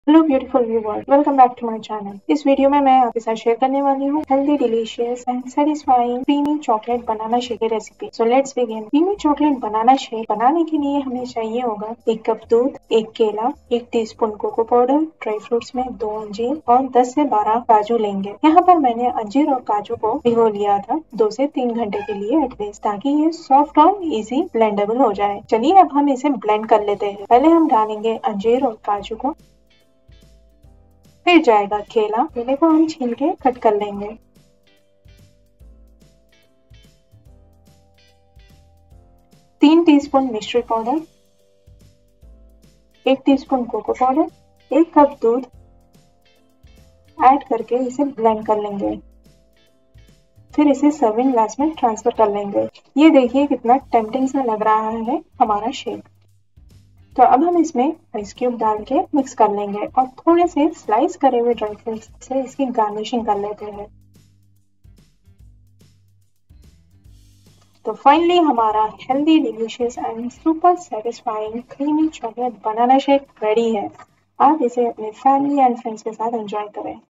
Hello beautiful viewers, welcome back to my channel. इस video में मैं आपके साथ शेयर करने वाली हूँ healthy, delicious and satisfying creamy chocolate banana shake की recipe. So let's begin. Creamy chocolate banana shake बनाने के लिए हमें चाहिए होगा 1 कप दूध, 1 केला, 1 teaspoon cocoa powder, dry fruits में 2 अंजीर और 10 से 12 काजू लेंगे। यहाँ पर मैंने अंजीर और काजू को भिगो लिया था 2 से 3 घंटे के लिए एटलीस्ट, ताकि ये सॉफ्ट और इजी ब्लेंडेबल हो जाए। चलिए अब हम इसे ब्लेंड कर लेते हैं। पहले हम डालेंगे अंजीर और काजू को, फिर जाएगा केला। केले को हम छील के कट कर लेंगे। 3 टीस्पून मिश्री powder, 1 teaspoon cocoa powder, 1 cup दूध ऐड करके इसे ब्लेंड कर लेंगे। फिर इसे सर्विंग ग्लास में ट्रांसफर कर लेंगे। ये देखिए कितना टेम्पटिंग सा लग रहा है हमारा शेक। तो अब हम इसमें आइस क्यूब डाल के मिक्स कर लेंगे और थोड़े से स्लाइस करे हुए ड्राई फ्रूट्स से इसकी गार्निशिंग कर लेते हैं। तो फाइनली हमारा healthy, delicious and super satisfying creamy chocolate banana shake ready है। आप इसे अपने फैमिली एंड फ्रेंड्स के साथ एंजॉय करें।